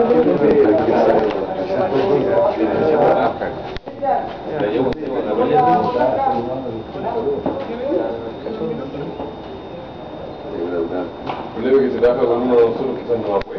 Volevo che si dava con uno solo che sono